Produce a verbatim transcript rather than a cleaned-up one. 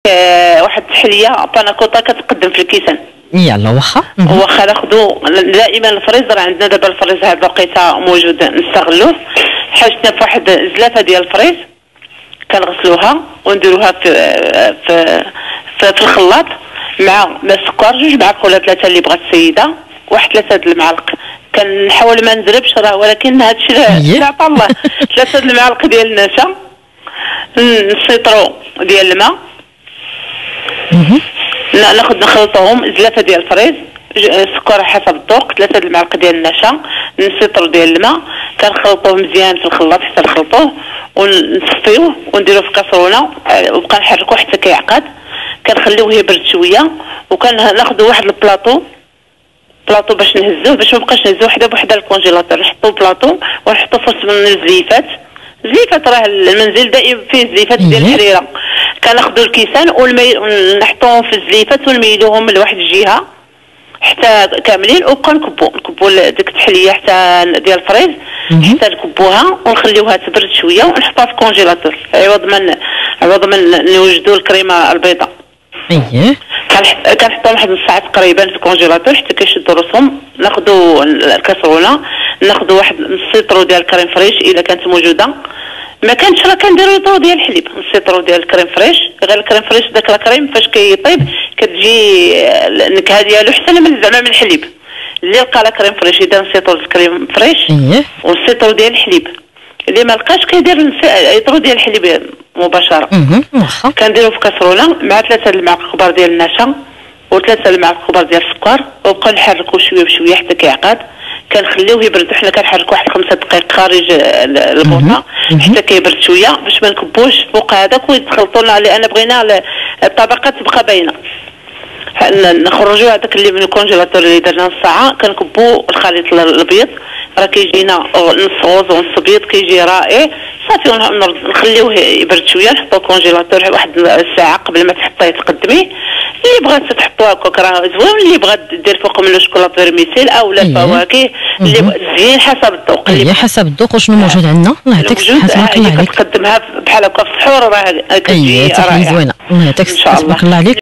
آه واحد التحليه باناكوطا كتقدم في الكيسان. يلا واخا واخا ناخذوا دائما الفريزر عندنا دابا الفريز هاد الوقيته موجود نستغلوه. حاجتنا في واحد الزلافه ديال الفريز كنغسلوها ونديروها في في في, في الخلاط مع السكر جوج معالق ولا ثلاثه اللي بغات السيده، واحد ثلاثه د المعالق. كنحاول ما نزربش راه ولكن هادشي اللي عطا الله. ثلاثه د المعالق ديال النشا، نسيطرو ديال الماء، ناخذ نخلطوهم زلافه ديال الفريز، السكر حسب الذوق، ثلاثه د المعالق ديال النشا، نسيطرو ديال الماء، كنخلطوه مزيان في الخلاط حتى نخلطوه ونصفيوه ونديروه في كاسرونه وبقى نحركوه حتى كيعقد. كنخليوه يبرد شويه وكناخذوا واحد البلاطو بلاطو باش نهزوه باش ما نبقاش نهزوه حدا بوحده الكونجيلاتور. نحطو البلاطو ونحطو في وسط من الزليفات. زليفات راه المنزل دائما فيه زليفات ديال الحريره. كناخذوا الكيسان ونحطوهم في الزليفات ونميلوهم لواحد الجهه حتى كاملين وبقى نكبو نكبو ديك التحليه حتى ديال الفريز حتى نكبوها ونخليوها تبرد شويه ونحطوها في الكونجيلاتور عوض ما عوض ما نوجدوا الكريمه البيضاء. اييه كنحطوهم واحد نص ساعه تقريبا في الكونجيلاتور حتى كيشدوا راسهم. ناخذوا الكاسرونه ناخذوا واحد نص لتر ديال الكريم فريش الا كانت موجوده، ما كانتش راه كنديروا لتر ديال الحليب. نص لتر ديال الكريم فريش، غير الكريم فريش داك الكريم فاش كيطيب كتجي النكهه ديالو احسن من زعما من الحليب. اللي لقى لا كريم فريش يدير نص لتر الكريم فريش ونص لتر ديال الحليب، اللي ما لقاش كيدير لتر ديال الحليب مباشره. كنديروا في كاسرونه مع ثلاثه المعالق كبار ديال النشا وثلاثه المعالق كبار ديال السكر وبقى نحركوه شويه بشويه حتى كيعقد. كنخليوه يبرد وحنا كنحركوا واحد خمسة دقائق خارج البوطه حتى كيبرد شويه باش ما نكبوش فوق هذاك ويتخلطوا لنا، لان بغينا الطبقه تبقى باينه. نخرجوا هذاك اللي من الكونجيلاتور اللي درنا نص ساعه كنكبوا الخليط الابيض راه كيجينا نص غوز ونص ابيض كيجي رائع. صافي نخليوه يبرد شويه نحطوه الكونجيلاتور واحد الساعه قبل ما تحطيه تقدميه. اللي بغات تحطوها هكاك راه زوين، اللي بغات دير فوق منه شوكولاط فيرميسيل او لا الفواكه اللي زين حسب الذوق. اللي حسب الذوق وشنو موجود عندنا. الله يعطيك الصحه تبارك الله عليك. كتقدمها بحال هكا في السحور راه كتجي رائعه. الله يعطيك الصحه تبارك الله عليك.